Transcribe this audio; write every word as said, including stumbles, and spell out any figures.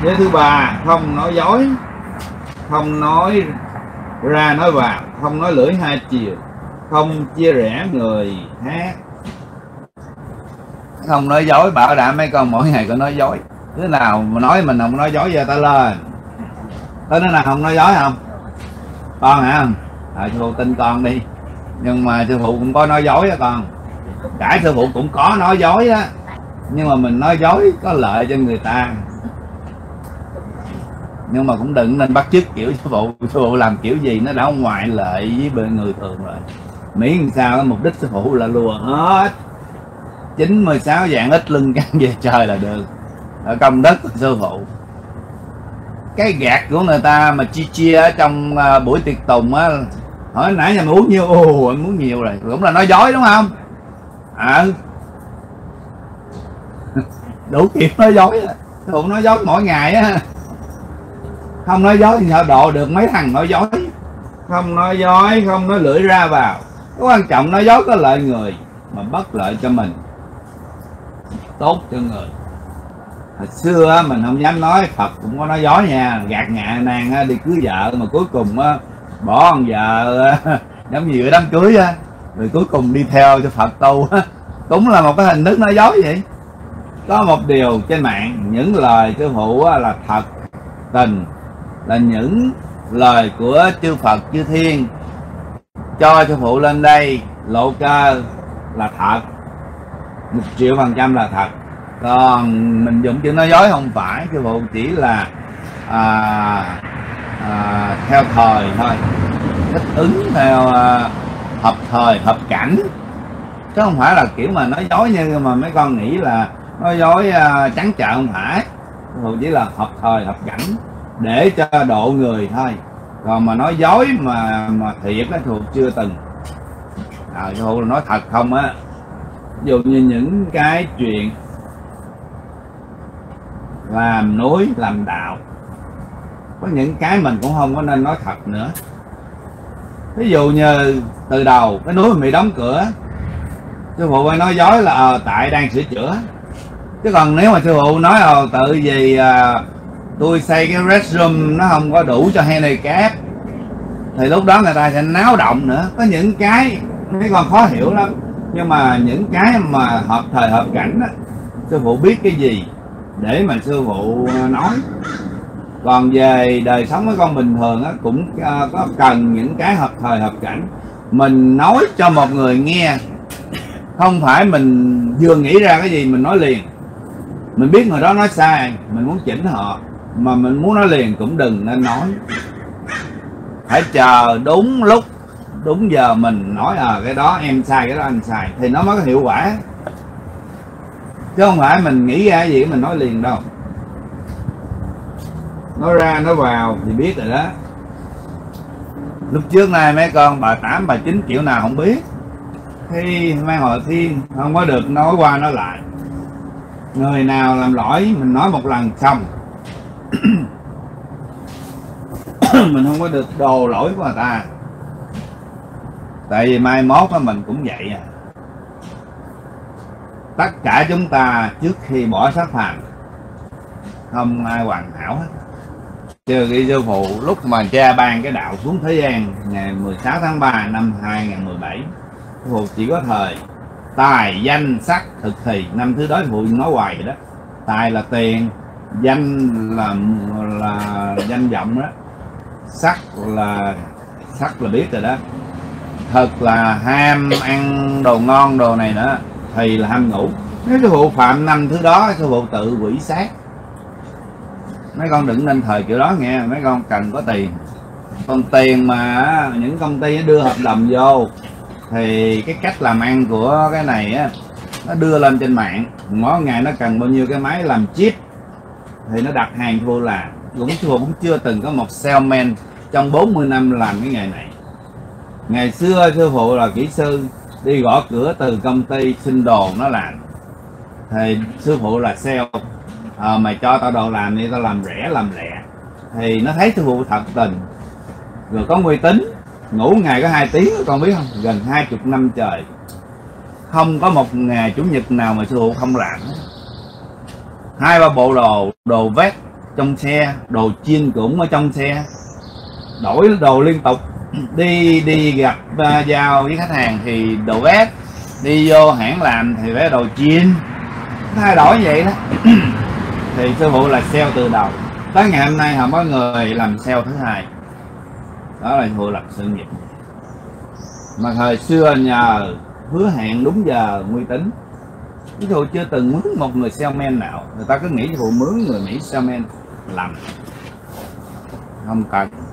Giới thứ ba, không nói dối, không nói ra nói vào, không nói lưỡi hai chiều, không chia rẽ người khác. Không nói dối, bảo đảm mấy con mỗi ngày có nói dối. Đứa nào mà nói mình không nói dối, giờ ta lên. Có đứa nào không nói dối không? Con hả? À, sư phụ tin con đi. Nhưng mà sư phụ cũng có nói dối á con. Cả sư phụ cũng có nói dối á. Nhưng mà mình nói dối có lợi cho người ta. Nhưng mà cũng đừng nên bắt chước kiểu sư phụ. Sư phụ làm kiểu gì nó đã ngoại lệ với bên người thường rồi. Miễn làm sao mục đích sư phụ là lùa hết chín mươi sáu dạng ít lưng căng về trời là được. Ở công đức của sư phụ. Cái gạt của người ta mà chia chia ở trong uh, buổi tiệc tùng á, hỏi nãy giờ mày uống nhiêu? Ồ, anh muốn nhiều rồi. Cũng là nói dối đúng không? À, đủ kiểu nói dối. Sư phụ nói dối mỗi ngày á. Không nói dối thì sao độ được mấy thằng nói dối. Không nói dối, không nói lưỡi ra vào. Cái quan trọng nói dối có lợi người mà bất lợi cho mình, tốt cho người. Hồi xưa mình không dám nói, Phật cũng có nói dối nha, gạt ngạ nàng đi cưới vợ mà cuối cùng bỏ con vợ giống như cái đám cưới á, rồi cuối cùng đi theo cho Phật tu, cũng là một cái hình thức nói dối vậy. Có một điều trên mạng, những lời sư phụ là thật tình, là những lời của chư Phật chư Thiên cho sư phụ lên đây lộ cơ là thật, một triệu phần trăm là thật. Còn mình dùng chữ nói dối không phải, sư phụ chỉ là à, à, theo thời thôi, thích ứng theo à, hợp thời hợp cảnh, chứ không phải là kiểu mà nói dối như mà mấy con nghĩ là nói dối à, trắng trợn. Không phải, sư phụ chỉ là hợp thời hợp cảnh để cho độ người thôi. Còn mà nói dối mà mà thiệt á, sư phụ chưa từng. À, sư phụ là nói thật không á. Ví dụ như những cái chuyện làm núi làm đạo, có những cái mình cũng không có nên nói thật nữa. Ví dụ như từ đầu cái núi mình bị đóng cửa, sư phụ phải nói dối là ờ, tại đang sửa chữa. Chứ còn nếu mà sư phụ nói ờ tự gì à, tôi xây cái restroom nó không có đủ cho handicap, thì lúc đó người ta sẽ náo động nữa. Có những cái mấy con khó hiểu lắm, nhưng mà những cái mà hợp thời hợp cảnh á, sư phụ biết cái gì để mà sư phụ nói. Còn về đời sống với con bình thường á, cũng uh, có cần những cái hợp thời hợp cảnh. Mình nói cho một người nghe, không phải mình vừa nghĩ ra cái gì mình nói liền. Mình biết người đó nói sai, mình muốn chỉnh họ, mà mình muốn nói liền cũng đừng nên nói. Phải chờ đúng lúc đúng giờ mình nói à cái đó em sai, cái đó anh sai, thì nó mới có hiệu quả. Chứ không phải mình nghĩ ra cái gì mình nói liền đâu. Nói ra nói vào thì biết rồi đó. Lúc trước này mấy con bà tám bà chín kiểu nào không biết. Khi mang hội thiên không có được nói qua nói lại. Người nào làm lỗi mình nói một lần xong. Mình không có được đồ lỗi của người ta. Tại vì mai mốt mình cũng vậy à. Tất cả chúng ta trước khi bỏ xác phàm không ai hoàn hảo hết. Trừ khi sư phụ lúc mà cha ban cái đạo xuống thế gian ngày mười sáu tháng ba năm hai nghìn không trăm mười bảy, sư phụ chỉ có thời tài danh sắc thực thì. Năm thứ đó sư phụ nói hoài vậy đó. Tài là tiền, danh là là danh vọng đó, sắc là sắc là biết rồi đó, thật là ham ăn đồ ngon đồ này nữa, thì là ham ngủ. Nếu sư phụ phạm năm thứ đó, sư phụ tự quỷ sát. Mấy con đừng nên thời kiểu đó nghe. Mấy con cần có tiền. Còn tiền mà những công ty đưa hợp đồng vô, thì cái cách làm ăn của cái này á, nó đưa lên trên mạng, mỗi ngày nó cần bao nhiêu cái máy làm chip, thì nó đặt hàng vô làm. Cũng sư phụ cũng chưa từng có một salesman trong bốn mươi năm làm cái nghề này. Ngày xưa sư phụ là kỹ sư, đi gõ cửa từ công ty xin đồ nó làm, thì sư phụ là sale. À, mày cho tao đồ làm đi, tao làm rẻ làm lẹ. Thì nó thấy sư phụ thật tình, rồi có uy tín. Ngủ ngày có hai tiếng, con biết không? Gần hai chục năm trời, không có một ngày chủ nhật nào mà sư phụ không làm. Hai ba bộ đồ đồ vét trong xe, đồ chiên cũng ở trong xe, đổi đồ liên tục. Đi đi gặp uh, giao với khách hàng thì đồ vét, đi vô hãng làm thì phải đồ chiên, thay đổi vậy đó. Thì sư phụ là sale từ đầu tới ngày hôm nay không có người làm sale thứ hai, đó là sư phụ lập sự nghiệp. Mà thời xưa nhờ hứa hẹn đúng giờ uy tín, sư phụ chưa từng mướn một người salesman nào. Người ta cứ nghĩ sư phụ mướn người Mỹ salesman làm, không cần.